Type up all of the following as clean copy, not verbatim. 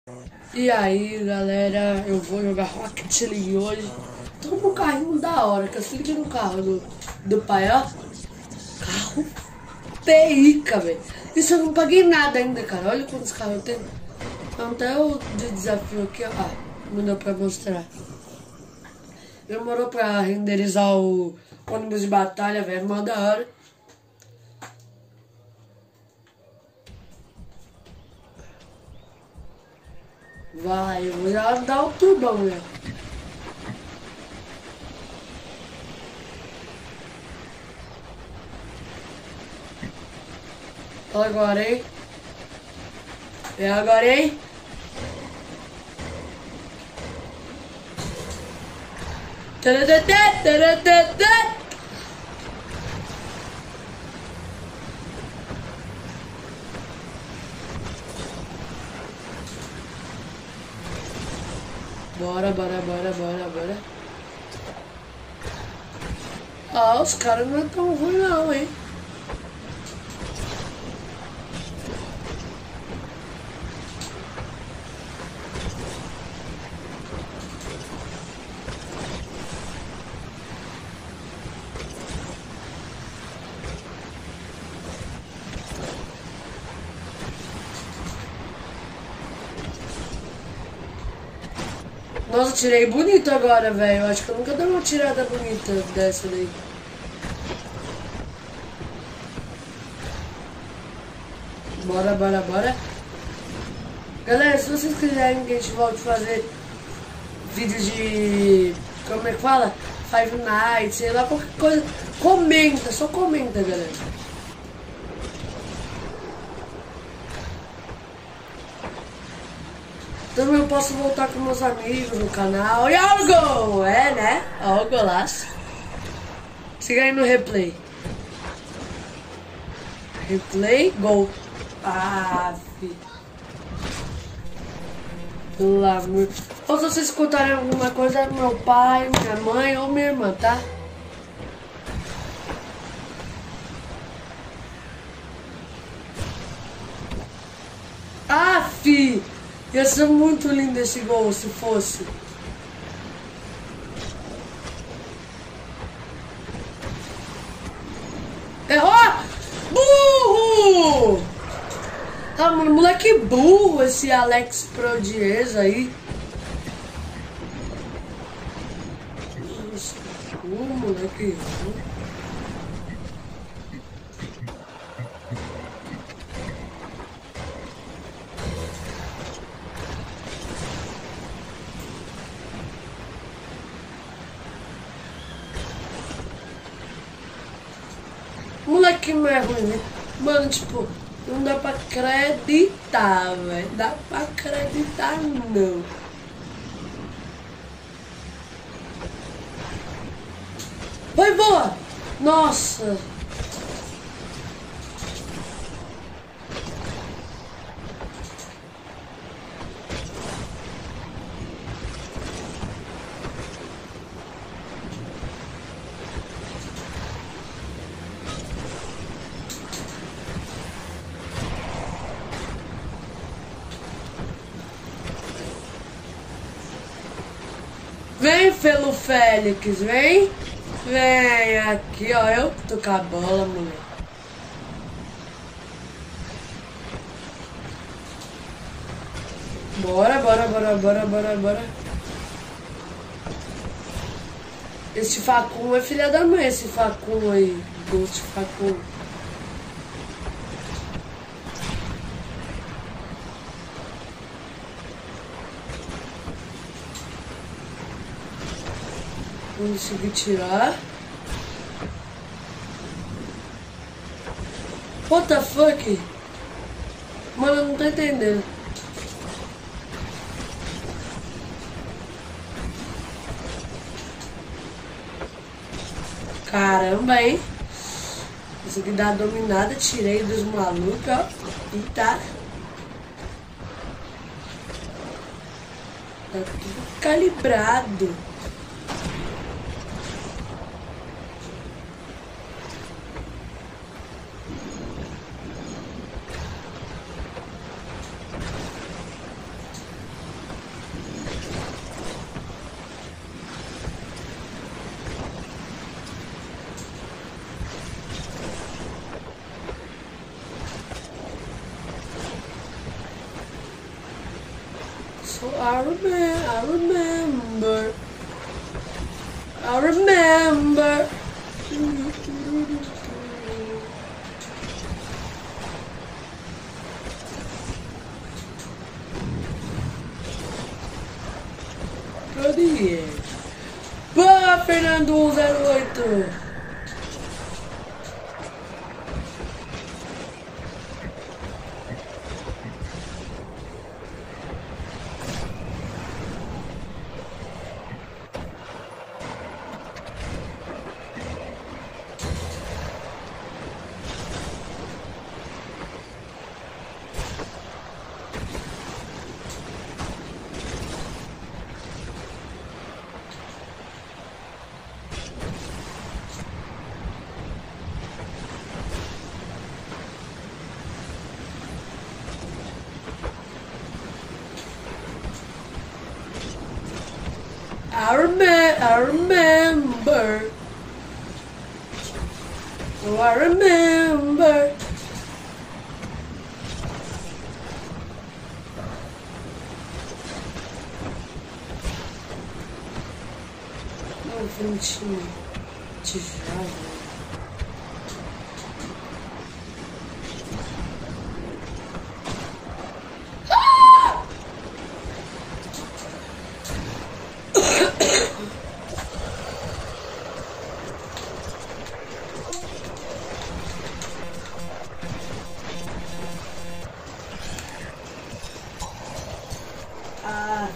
E aí galera, eu vou jogar Rocket League hoje. Tô com um carrinho da hora, que eu se liguei no carro do pai, ó. Carro pica, velho. Isso eu não paguei nada ainda, cara. Olha quantos carros eu tenho. Então, até o de desafio aqui, ó. Não deu pra mostrar. Demorou pra renderizar o ônibus de batalha, velho. Mó da hora. Vai, eu vou já dar o tubão, né? Olha agora, hein? É agora, hein? Taradadá, taradadá. Bora, bora, bora, bora, bora. Ah, os caras não é tão ruim não, hein? Nossa, tirei bonito agora, velho. Acho que eu nunca dei uma tirada bonita dessa daí. Bora, bora, bora. Galera, se vocês quiserem que a gente volte a fazer vídeo de... como é que fala? Five Nights, sei lá, qualquer coisa. Comenta, só comenta, galera. Também eu posso voltar com meus amigos no canal. E olha o gol! É, né? Olha o golaço. Siga aí no replay. Replay, gol. Ah, filho. Pelo amor. Ou se vocês escutarem alguma coisa, meu pai, minha mãe ou minha irmã, tá? Ah, fi! Ia ser muito lindo esse gol se fosse. É, ó! Burro! Ah, mano, moleque burro esse Alex Prodieza aí. Nossa, moleque burro. Moleque mais ruim, né? Mano, tipo, não dá pra acreditar, velho. Dá pra acreditar, não. Vai, boa! Nossa! Vem, Felo Félix, vem! Vem aqui, ó. Eu que tô com a bola, mulher. Bora, bora, bora, bora, bora, bora. Esse Facum é filha da mãe, esse Facum aí. Ghost Facum. Não consegui tirar. What the fuck? Mano, eu não tô entendendo. Caramba, hein? Consegui dar a dominada, tirei dos malucos, ó. E tá. Tá tudo calibrado. So I remember. I remember. Cadê? Pá, Fernando 108. I remember. Oh, I remember. Não, ventinho de jovem. Ah.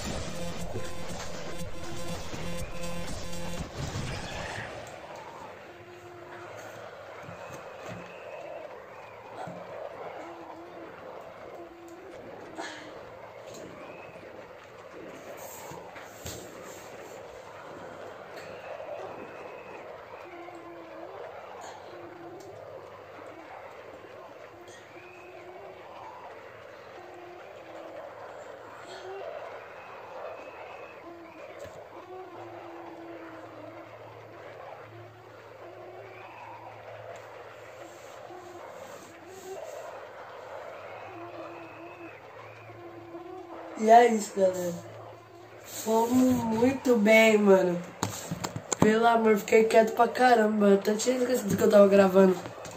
E é isso, galera. Fomos muito bem, mano. Pelo amor, fiquei quieto pra caramba. Até tinha esquecido que eu tava gravando.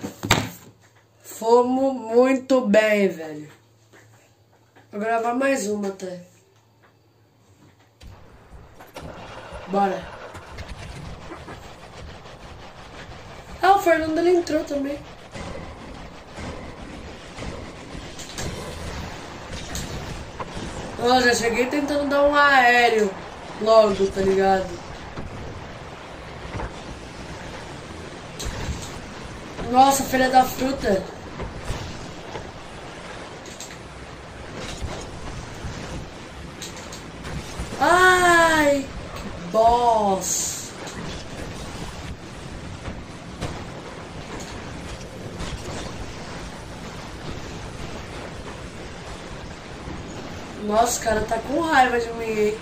Fomos muito bem, velho. Vou gravar mais uma até. Bora. Ah, o Fernando ele entrou também. Ó, já cheguei tentando dar um aéreo logo, tá ligado? Nossa, filha da fruta. Ai, que boss. Nossa, o cara tá com raiva de mim, hein?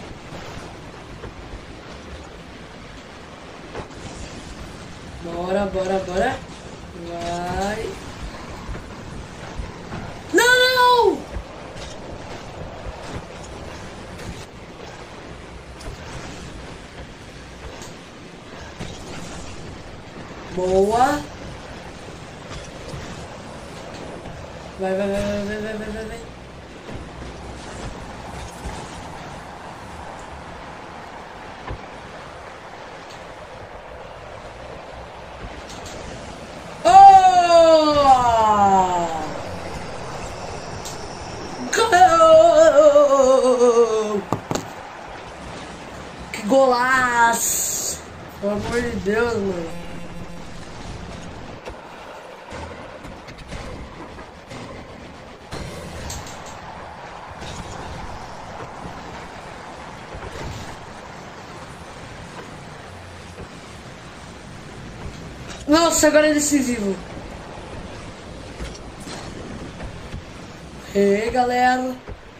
Bora, bora, bora. Vai. Não! Boa. Vai, vai, vai, vai, vai, vai, vai, vai. Que golaço! Pelo amor de Deus, mano. Nossa, agora é decisivo. Ei, galera.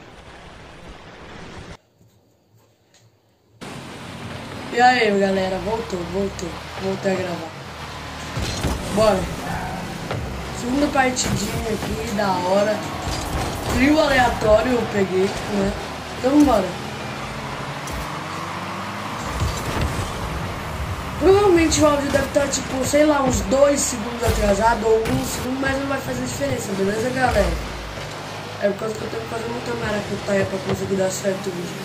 E aí, galera, voltei a gravar. Bora. Segunda partidinha aqui, da hora. Trio aleatório eu peguei, né? Então vambora. Provavelmente o áudio deve estar tipo, sei lá, uns 2 segundos atrasado ou 1 segundo, mas não vai fazer diferença, beleza, galera? É por causa que eu tenho que fazer muita maracutaia pra conseguir dar certo o vídeo.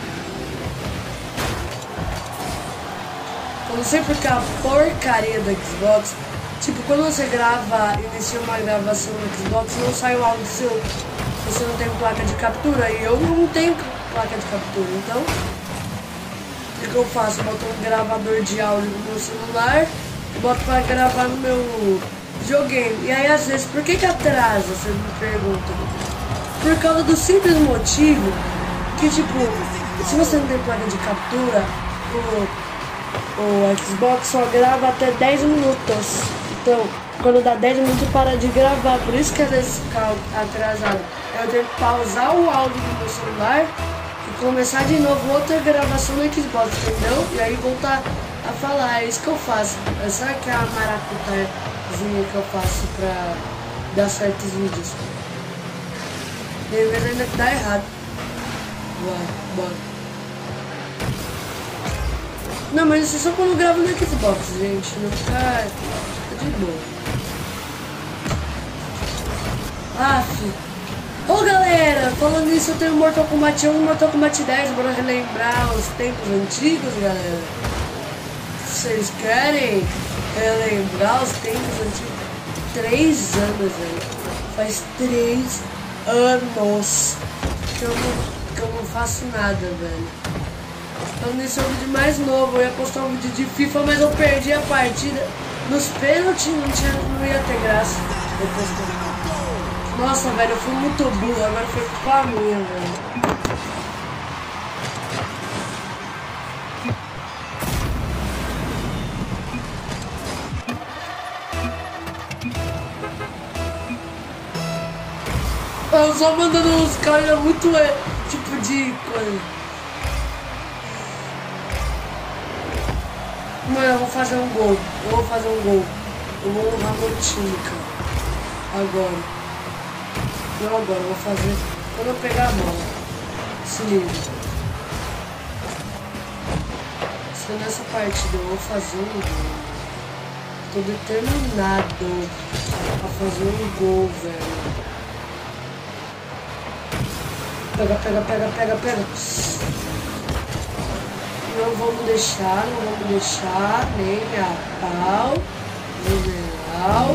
Eu não sei porque a porcaria do Xbox, tipo, quando você inicia uma gravação no Xbox, não sai o áudio seu. Você não tem placa de captura e eu não tenho placa de captura, então o que eu faço? Eu boto um gravador de áudio no meu celular e boto pra gravar no meu videogame. E aí às vezes, por que atrasa? Você me pergunta. Por causa do simples motivo que, tipo, se você não tem placa de captura, o Xbox só grava até 10 minutos. Então, quando dá 10 minutos para de gravar, por isso que às vezes fica atrasado. Eu tenho que pausar o áudio do meu celular e começar de novo outra gravação no Xbox, entendeu? E aí voltar a falar, é isso que eu faço. Essa que é a maracutazinha que eu faço pra dar certos vídeos. E às vezes ainda dá errado. Bora. Não, mas isso é só quando eu gravo no Xbox, gente. Não fica de boa. Ô galera, falando nisso, eu tenho Mortal Kombat 1 e Mortal Kombat 10. Bora relembrar os tempos antigos, galera. Vocês querem relembrar os tempos antigos? 3 anos, velho. Faz 3 anos que eu não faço nada, velho. Falando nisso, é um vídeo mais novo. Eu ia postar um vídeo de FIFA, mas eu perdi a partida. Nos pênaltis não ia ter graça. Nossa, velho, eu fui muito burro. Agora foi culpa minha, velho. Eu só mandando uns caras muito tipo de coisa. Mano, eu vou fazer um gol. Eu vou honrar meu time, cara. Agora. Não agora, eu vou fazer quando eu pegar a bola. Se liga. Se nessa partida eu vou fazer um gol. Tô determinado a fazer um gol, velho. Pega. Não vamos deixar, nem a pau, general.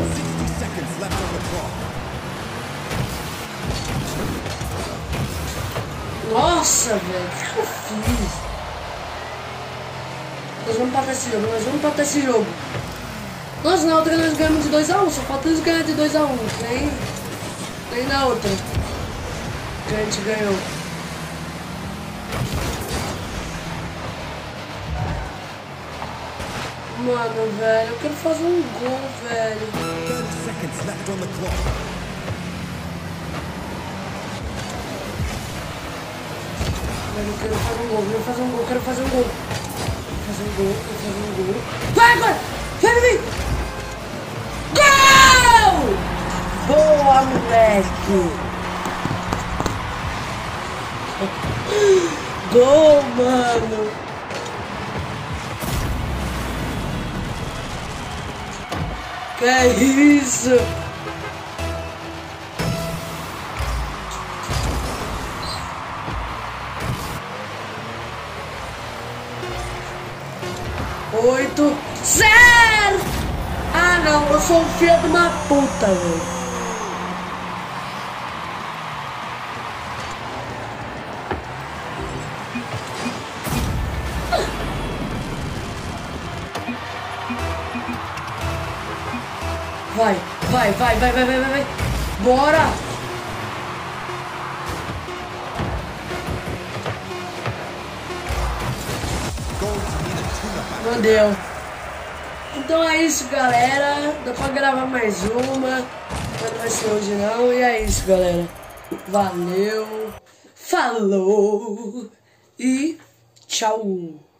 Nossa, velho, o que eu fiz? Nós vamos empatar esse jogo, Nossa, na outra nós ganhamos de 2-1, só falta eles ganhar de 2-1, nem na outra que a gente ganhou. Mano, velho, eu quero fazer um gol, velho. 30 seconds left on the clock. Velho, eu quero fazer um gol. Vai agora! Vai, vem! Gol! Boa, moleque! Gol, mano! Que é isso? Oito, 0! Ah não, eu sou um filho de uma puta, velho. Vai. Bora! Não deu. Então é isso, galera. Dá pra gravar mais uma. Mas não vai ser hoje não. E é isso, galera. Valeu. Falou. E tchau.